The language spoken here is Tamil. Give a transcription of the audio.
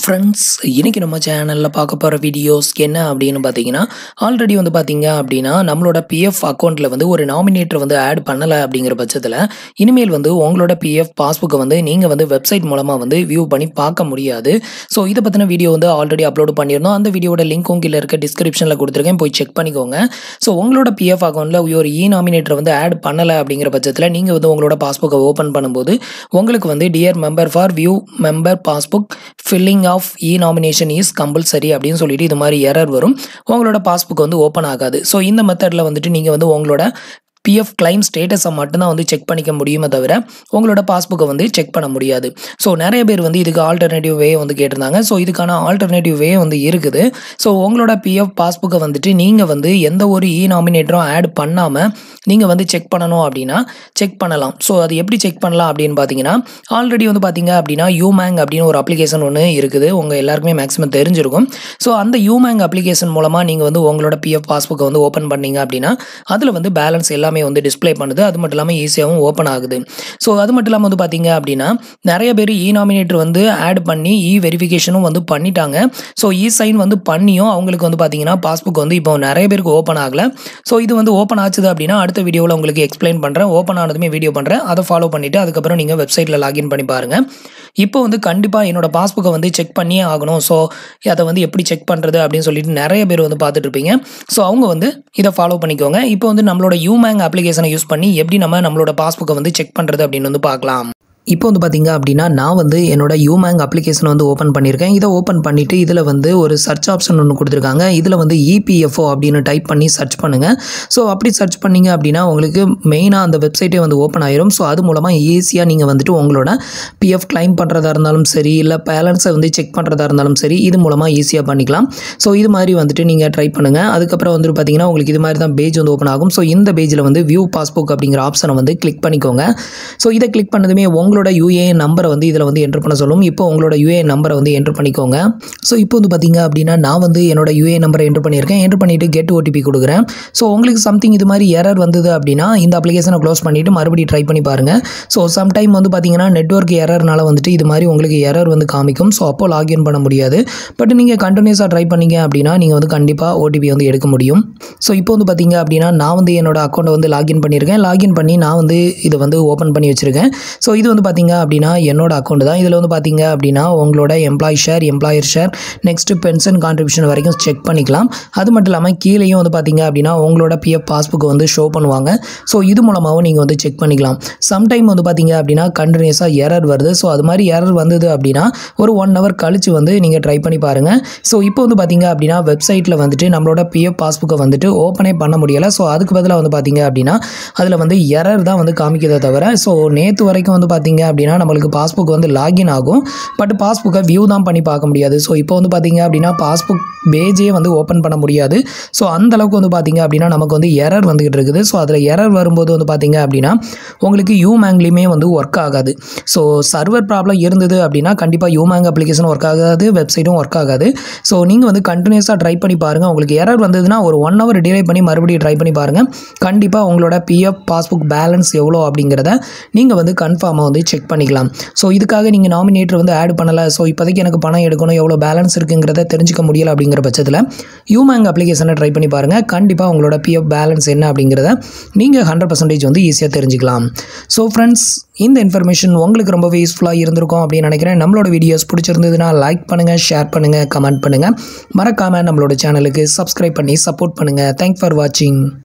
ஃப்ரெண்ட்ஸ், இன்றைக்கி நம்ம சேனலில் பார்க்க போகிற வீடியோஸ் என்ன அப்படின்னு பார்த்தீங்கன்னா, ஆல்ரெடி வந்து பார்த்தீங்க அப்படின்னா நம்மளோட பிஎஃப் அக்கௌண்ட்டில் வந்து ஒரு நாமினேட்டர் வந்து ஆட் பண்ணலை அப்படிங்கிற பட்சத்தில் இனிமேல் வந்து உங்களோட பிஎஃப் பாஸ்புக்கை வந்து நீங்கள் வந்து வெப்சைட் மூலமாக வந்து வியூ பண்ணி பார்க்க முடியாது. ஸோ இதை பற்றின வீடியோ வந்து ஆல்ரெடி அப்லோட் பண்ணியிருந்தோம். அந்த வீடியோட லிங்க்கும் கீழே இருக்க டிஸ்கிரிப்ஷனில் கொடுத்துருக்கேன், போய் செக் பண்ணிக்கோங்க. ஸோ உங்களோட பிஎஃப் அக்கௌண்ட்டில் ஒரு நாமினேட்டர் வந்து ஆட் பண்ணலை அப்படிங்கிற பட்சத்தில் நீங்கள் வந்து உங்களோட பாஸ்புக்கை ஓப்பன் பண்ணும்போது உங்களுக்கு வந்து dear member for view member passbook filling of nomination is compulsory அப்படின்னு சொல்லிட்டு இது மாதிரி எரர் வரும். உங்களோட பாஸ்புக் வந்து ஓப்பன் ஆகாது. ஸோ இந்த மெத்தடில் வந்துட்டு நீங்கள் வந்து உங்களோட பிஎஃப் கிளைம் ஸ்டேட்டஸை மட்டும்தான் வந்து செக் பண்ணிக்க முடியுமே தவிர உங்களோட பாஸ்புக்கை வந்து செக் பண்ண முடியாது. ஸோ நிறைய பேர் வந்து இதுக்கு ஆல்டர்னேட்டிவ் வே வந்து கேட்டிருந்தாங்க. ஸோ இதுக்கான ஆல்டர்னேட்டிவ் வே வந்து இருக்குது. ஸோ உங்களோட பிஎஃப் பாஸ்புக்கை வந்துட்டு நீங்கள் வந்து எந்த ஒரு நாமினேட்டரும் ஆட் பண்ணாமல் நீங்கள் வந்து செக் பண்ணணும் அப்படின்னா செக் பண்ணலாம். ஸோ அது எப்படி செக் பண்ணலாம் அப்படின்னு பார்த்தீங்கன்னா, ஆல்ரெடி வந்து பார்த்தீங்க அப்படின்னா யூமேங் அப்படின்னு ஒரு அப்ளிகேஷன் ஒன்று இருக்குது. உங்கள் எல்லாருக்குமே மேக்ஸிமம் தெரிஞ்சிருக்கும். ஸோ அந்த யூமேங் அப்ளிகேஷன் மூலமாக நீங்கள் வந்து உங்களோட பிஎஃப் பாஸ்புக்கை வந்து ஓப்பன் பண்ணீங்க அப்படின்னா அதில் வந்து பேலன்ஸ் எல்லாமே வந்து டிஸ்ப்ளே பண்ணுது. அது மட்டும் இல்லாமல் ஈஸியாகவும் ஓப்பன் ஆகுது. ஸோ அது மட்டும் இல்லாமல் வந்து பார்த்தீங்க அப்படின்னா நிறைய பேர் நாமினேட்டர் வந்து ஆட் பண்ணி வெரிஃபிகேஷனும் வந்து பண்ணிட்டாங்க. ஸோ சைன் வந்து பண்ணியும் அவங்களுக்கு வந்து பார்த்தீங்கன்னா பாஸ்புக் வந்து இப்போ நிறைய பேருக்கு ஓப்பன் ஆகலை. ஸோ இது வந்து ஓப்பன் ஆச்சுது அப்படின்னா அடுத்த வீடியோவில் உங்களுக்கு எக்ஸ்பிளைன் பண்ணுறேன். ஓப்பன் ஆனதுமே வீடியோ பண்ணுறேன், அதை ஃபாலோ பண்ணிவிட்டு அதுக்கப்புறம் நீங்கள் வெப்சைட்டில் லாகின் பண்ணி பாருங்கள். இப்போ வந்து கண்டிப்பாக என்னோட பாஸ்புக்கை வந்து செக் பண்ணியே ஆகணும். ஸோ அதை வந்து எப்படி செக் பண்ணுறது அப்படின்னு சொல்லிட்டு நிறைய பேர் வந்து பார்த்துட்டு இருப்பீங்க. ஸோ அவங்க வந்து இதை ஃபாலோ பண்ணிக்கோங்க. இப்போ வந்து நம்மளோட யூமேங் அப்ளிகேஷனை யூஸ் பண்ணி எப்படி நம்மளோட பாஸ்புக்கை வந்து செக் பண்ணுறது அப்படின்னு வந்து பார்க்கலாம். இப்போ வந்து பார்த்தீங்க அப்படின்னா நான் வந்து என்னோட யூமேங் அப்ளிகேஷனை வந்து ஓப்பன் பண்ணியிருக்கேன். இதை ஓப்பன் பண்ணிவிட்டு இதில் வந்து ஒரு சர்ச் ஆப்ஷன் ஒன்று கொடுத்துருக்காங்க. இதில் வந்து இபிஎஃப்ஓ அப்படின்னு டைப் பண்ணி சர்ச் பண்ணுங்கள். ஸோ அப்படி சர்ச் பண்ணிங்க அப்படின்னா உங்களுக்கு மெயினாக அந்த வெப்சைட்டே வந்து ஓப்பன் ஆயிரும். ஸோ அது மூலமாக ஈஸியாக நீங்கள் வந்துட்டு உங்களோட பிஎஃப் கிளைம் பண்ணுறதா இருந்தாலும் சரி, இல்லை பேலன்ஸை வந்து செக் பண்ணுறதா இருந்தாலும் சரி, இது மூலமாக ஈஸியாக பண்ணிக்கலாம். ஸோ இது மாதிரி வந்துட்டு நீங்கள் ட்ரை பண்ணுங்கள். அதுக்கப்புறம் வந்து பார்த்தீங்கன்னா உங்களுக்கு இது மாதிரி தான் பேஜ் வந்து ஓப்பன் ஆகும். ஸோ இந்த பேஜில் வந்து வியூ பாஸ்புக் அப்படிங்கிற ஆப்ஷனை வந்து கிளிக் பண்ணிக்கோங்க. ஸோ இதை கிளிக் பண்ணதுமே உங்களோட யூஏஎன் நம்பரை வந்து இதில் வந்து என்ட்ரு பண்ண சொல்லும். இப்போ உங்களோட யூஏஎன் நம்பரை வந்து என்ட்ரு பண்ணிக்கோங்க. ஸோ இப்போ வந்து பார்த்தீங்க அப்படின்னா நான் வந்து என்னோட யூஏஎன் நம்பரை என்ட்ரு பண்ணியிருக்கேன். என்ட்ரு பண்ணிவிட்டு கெட் ஓடிபி கொடுக்குறேன். ஸோ உங்களுக்கு சம்திங் இது மாதிரி எரர் வந்தது அப்படின்னா இந்த அப்ளிகேஷனை க்ளோஸ் பண்ணிவிட்டு மறுபடியும் ட்ரை பண்ணி பாருங்கள். ஸோ சம்டைம் வந்து பார்த்தீங்கன்னா நெட்வொர்க் எரர்னால வந்துட்டு இது மாதிரி உங்களுக்கு எரர் வந்து காமிக்கும். ஸோ அப்போ லாகின் பண்ண முடியாது. பட் நீங்கள் கண்டினியூஸாக ட்ரை பண்ணிங்க அப்படின்னா நீங்கள் வந்து கண்டிப்பாக ஓடிபி வந்து எடுக்க முடியும். ஸோ இப்போ வந்து பார்த்தீங்க அப்படின்னா நான் வந்து என்னோட அக்கௌண்ட்டை வந்து லாகின் பண்ணியிருக்கேன். லாகின் பண்ணி நான் வந்து இதை வந்து ஓப்பன் பண்ணி வச்சுருக்கேன். ஸோ இது வந்து பார்த்தீங்க அப்படின்னா என்னோட அக்கௌண்ட் தான். இதில் வந்து பார்த்தீங்க அப்படின்னா உங்களோட employer share next pension contribution வரைக்கும் செக் பண்ணிக்கலாம். அது மட்டும் இல்லாமல் கீழேயும் வந்து பார்த்தீங்க அப்படின்னா உங்களோட பிஎஃப் பாஸ்புக்கை வந்து ஷோ பண்ணுவாங்க. ஸோ இது மூலமாகவும் நீங்கள் வந்து செக் பண்ணிக்கலாம். சம்டைம் வந்து பார்த்தீங்க அப்படின்னா கண்டினியூஸாக எரர் வருது. ஸோ அது மாதிரி எரர் வந்தது அப்படின்னா ஒரு 1 hour கழிச்சு வந்து நீங்கள் ட்ரை பண்ணி பாருங்கள். ஸோ இப்போ வந்து பார்த்தீங்க அப்படின்னா வெப்சைட்டில் வந்துட்டு நம்மளோட பிஎஃப் பாஸ்புக்கை வந்துட்டு ஓப்பனே பண்ண முடியலை. ஸோ அதுக்கு பதிலாக வந்து பார்த்தீங்க அப்படின்னா அதில் வந்து எரர் தான் வந்து காமிக்கிறத தவிர ஸோ நேற்று வரைக்கும் வந்து பார்த்தீங்க அப்படின்னா நம்மளுக்கு பாஸ்புக் வந்து லாகின் ஆகும். பட் பாஸ்புக்கை வியூ தான் பண்ணி பார்க்க முடியாது. ஸோ இப்போ வந்து பார்த்தீங்க அப்படின்னா பாஸ்புக் பேஜே வந்து ஓப்பன் பண்ண முடியாது. ஸோ அந்தளவுக்கு வந்து பார்த்தீங்க அப்படின்னா நமக்கு வந்து எரர் வந்துகிட்டு இருக்குது. ஸோ அதில் எரர் வரும்போது வந்து பார்த்தீங்க அப்படின்னா உங்களுக்கு யூமேங்லேயுமே வந்து ஒர்க் ஆகாது. ஸோ சர்வர் ப்ராப்ளம் இருந்தது அப்படின்னா கண்டிப்பாக யூமேங் அப்ளிகேஷன் ஒர்க் ஆகாது, வெப்சைட்டும் ஒர்க் ஆகாது. ஸோ நீங்கள் வந்து கண்டினியூஸாக ட்ரை பண்ணி பாருங்கள். உங்களுக்கு எரர் வந்ததுன்னா ஒரு 1 hour டிலே பண்ணி மறுபடியும் ட்ரை பண்ணி பாருங்கள். கண்டிப்பாக உங்களோட பிஎஃப் பாஸ்புக் பேலன்ஸ் எவ்வளோ அப்படிங்கிறத நீங்கள் வந்து கன்ஃபார்மாக வந்து செக் பண்ணிக்கலாம். ஸோ இதுக்காக நீங்கள் நாமினேட்டர் வந்து ஆட் பண்ணலை, ஸோ இப்போதைக்கு எனக்கு பணம் எடுக்கணும், எவ்வளோ பேலன்ஸ் இருக்குங்கிறத தெரிஞ்சிக்க முடியலை அப்படிங்கிற பட்சத்தில் யூமேங் அப்ளிகேஷனை ட்ரை பண்ணி பாருங்கள். கண்டிப்பாக உங்களோட பிஎஃப் பேலன்ஸ் என்ன அப்படிங்கிறத நீங்கள் 100% வந்து ஈஸியாக தெரிஞ்சுக்கலாம். ஸோ ஃப்ரெண்ட்ஸ், இந்த இன்ஃபர்மேஷன் உங்களுக்கு ரொம்பவே யூஸ்ஃபுல்லாக இருந்திருக்கும் அப்படின்னு நினைக்கிறேன். நம்மளோட வீடியோஸ் பிடிச்சிருந்ததுன்னா லைக் பண்ணுங்கள், ஷேர் பண்ணுங்கள், கமெண்ட் பண்ணுங்கள். மறக்காமல் நம்மளோட சேனலுக்கு சப்ஸ்கிரைப் பண்ணி சப்போர்ட் பண்ணுங்கள். தேங்க்ஸ் ஃபார் வாட்சிங்.